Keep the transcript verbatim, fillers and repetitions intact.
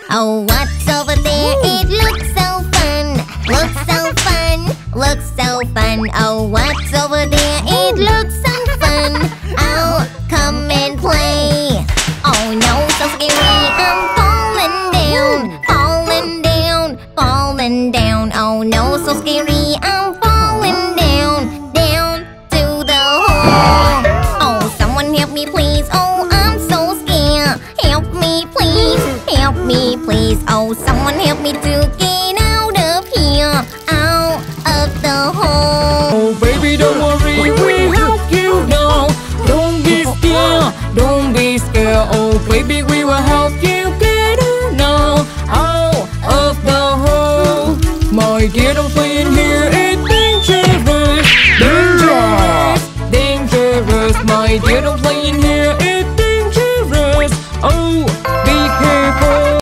Oh, what's over there? It looks so fun. Looks so fun. Looks so fun. Oh, what's over there? It looks so fun. Oh, come and play. Oh no, so scary. I'm falling down. Falling down. Falling down. Oh no, so scary. I'm falling down. Down to the hole. Oh, someone help me please. Oh, I'm so scared. Help me please. Help me please. Oh, someone help me to get